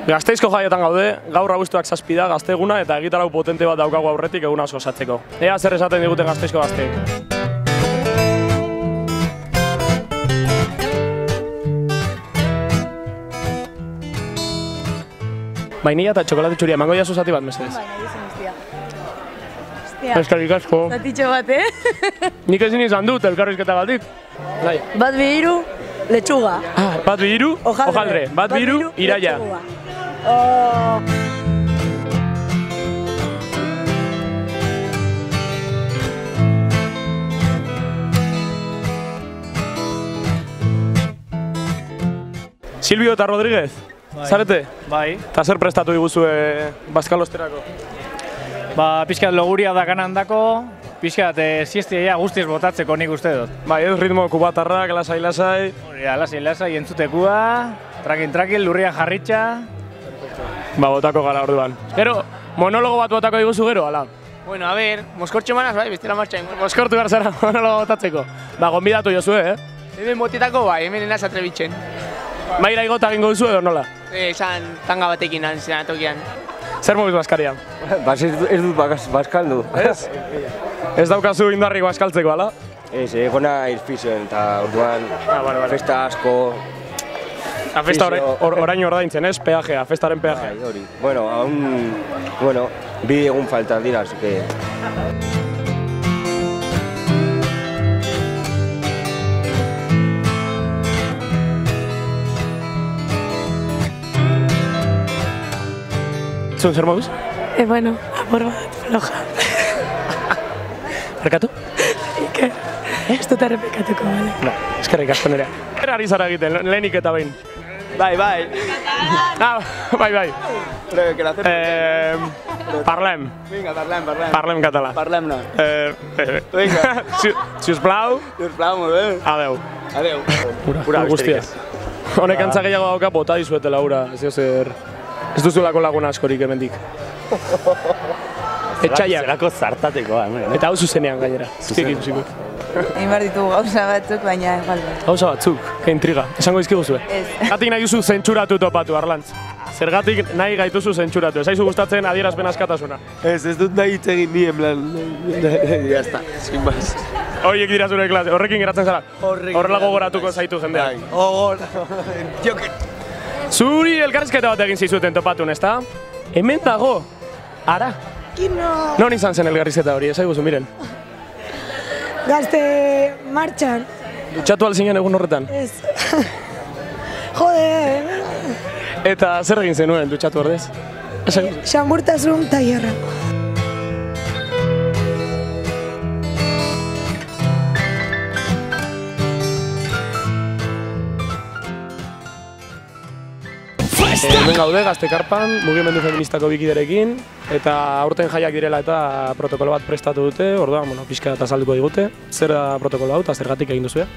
Gasteizko jaietan gaude, gaur abuztuak 7 da gazte eguna eta egitarau potente bat daukagu aurretik eguna asko osatzeko. Ea zer esaten diguten Gasteizko gazteek. Vainilla eta txokolate txuria, emango diazu zati bat, mesedez. Bai, nahi izan guztia. Eskerrik asko. Zatitxo bat, Nik ezin izan dut, elkarrizketagatik. Bat bi hiru, letxuga. Bat bi hiru, hojaldre. Bat bi hiru, iraia. Silvio eta Rodríguez, zarete? Bai. Eta zer prestatu diguzue bazkalosterako? Pixkat loguria da kanandako, pixkat siestia guztiz botatzeko nik uste dut. Bai, ez ritmo kubatarrak, lasai-lasai. Lasai-lasai entzutekua, trakin-trakin, lurrian jarritxa. Botako gara orduan. Gero, monologo bat botako diguzu gero, ala? Bueno, a ver, moskortxo manaz, bai, bestela martxain. Moskortu behar zara monologo botatzeko. Gonbidatu jozue, Hemen botetako bai, hemen enaz atrebitzen. Maira igota egingo duzu edo nola? Esan tanga batekin antzena tokian. Zer mobiz baskaria? Ez dut bazkaldu. Ez? Ez daukazu indarrik bazkaltzeko, ala? Ez, egona irfizioen eta orduan festa asko. Festa orain ordaintzen, ez? Peajea, festaren peajea. Bai, hori. Bueno, bi egun falta dira, así que... Zun, zer moduz? Bueno, amor bat, floja. Erkatu? Iker, ez dut errepikatuko, bale? Eskerrik asko nerea. Zer ari zara egiten, lehenik eta behin? Bai. Bai. Parlem. Vinga, parlem. Parlem català. Parlem-ne. Vinga. Sisplau. Sisplau, molt bé. Adeu. Adeu. Ura guztia. Honek antza gehiago dauka bota dizuetela, ura. Ez zer... Ez duzulako laguna askorik hemendik. Etxaiak. Zerako zartatekoa, hemen. Eta hau zuzenean gainera. Zuzikit. Egin behar ditugu gauza batzuk, baina igual behar. Gauza batzuk, ke intriga. Esango izkiguzue. Ez. Zergatik nahi duzu zentzuratu topatu, Arlantz. Zergatik nahi gaituzu zentzuratu. Ez aizu gustatzen adierazpen askatasuna. Ez dut nahi hitz egin ni, en plan... Ya está, sin más. Horiek dira zure klase, horrekin geratzen zara? Horrela gogoratuko zaitu jendeak. Zuri elkarrizketa bat egin zizueten topatun, ezta? Hemen dago. Ara. Kino. Non izan zen elkarrizketa hori, ez aiguzu, miren. Gazte martxan. Dutxatu alzinen egun horretan. Ez. Jode. Eta zer egin zenuen dutxatu ordez? Xamurtasun tailerra. Hemen gaude, Gaztekarpan, mugimendu feministako bikiderekin, eta aurten jaiak direla eta protokolo bat prestatu dute, orduan, pixka eta azalduko digute. Zer da protokolo hau eta zergatik egin duzue?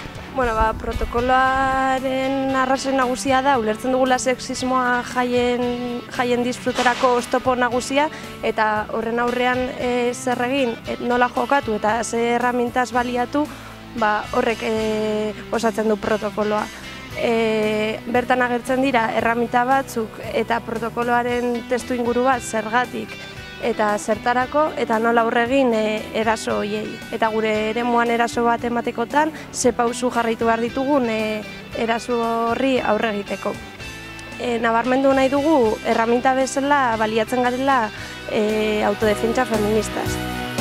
Protokoloaren arrazoi nagusia da, ulertzen dugula sexismoa jaien disfruterako oztopo nagusia, eta horren aurrean zer egin, nola jokatu eta ze erramintaz baliatu, horrek osatzen du protokoloa. Bertan agertzen dira erraminta batzuk eta protokoloaren testu inguru bat zergatik eta zertarako eta nola aurre egin eraso horiei. Eta gure eremuan eraso bat ematekotan ze pausu jarraitu behar ditugun eraso horri aurre egiteko. Nabarmendu nahi dugu erraminta bezala baliatzen garela autodefentsa feministaz.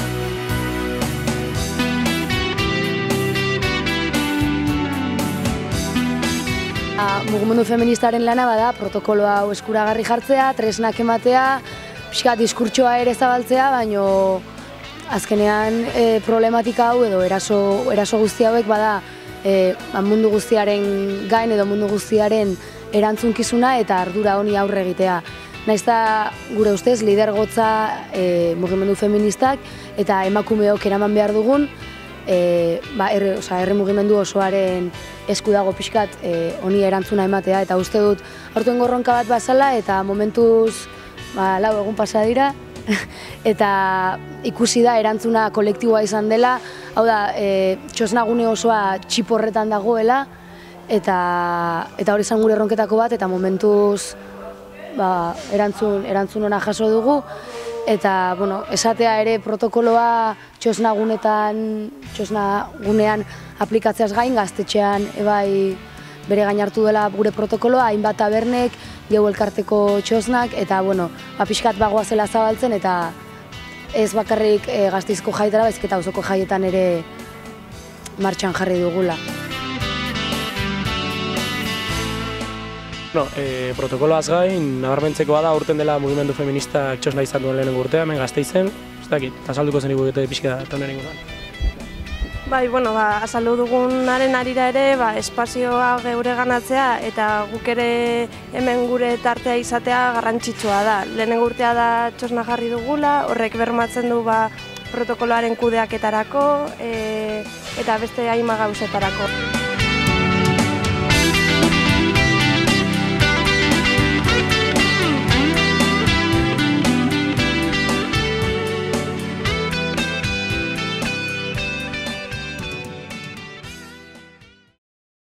Mugimendu feministaren lana bada protokolo hau eskuragarri jartzea, tresnak ematea, pixka diskurtsoa ere zabaltzea, baino azkenean problematika hau edo eraso guzti hauek bada mundu guztiaren gain edo mundu guztiaren erantzunkizuna eta ardura honi aurre egitea. Naiz eta gure ustez lidergotza mugimendu feministak eta emakumeok eraman behar dugun herri mugimendu osoaren esku dago pixkat honi erantzuna ematea eta uste dut aurten gorronka bat bazala eta momentuz 4 egun pasa dira eta ikusi da erantzuna kolektiboa izan dela, hau da txosnagune osoa txiporretan dagoela eta hori izan gure erronketako bat eta momentuz erantzun ona jaso dugu, eta esatea ere protokoloa txosnagunean aplikatzeaz gain, gaztetxean bere gain hartu dela gure protokoloa, hainbat tabernek, jau elkarteko txosnak, eta pixkat bagoazela zabaltzen, eta ez bakarrik Gasteizko jaietara, baizik eta auzoko jaietan ere martxan jarri dugula. Protokoloaz gain, nabarmentzekoa da urten dela mugimendu feministak txosna izan duen lehenengo urtea, hemen Gasteizen, ez dakit, azalduko zen ikugete pixka eta honen inguruan. Azaldu dugunaren arira ere, espazioa geure ganatzea eta guk ere hemen gure tartea izatea garrantzitsua da. Lehenengo urtea da txosna jarri dugula, horrek bermatzen du protokoloaren kudeaketarako eta beste hainbat gauzetarako.